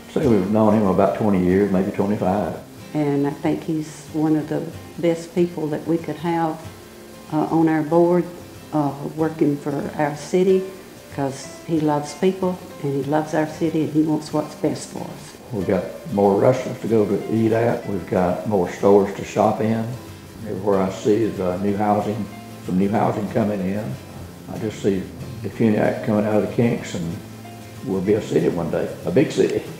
Say we've known him about 20 years, maybe 25. And I think he's one of the best people that we could have on our board working for our city, because he loves people and he loves our city and he wants what's best for us. We've got more restaurants to go to eat at. We've got more stores to shop in. Everywhere I see is new housing, some new housing coming in. I just see DeFuniak coming out of the kinks, and we'll be a city one day, a big city.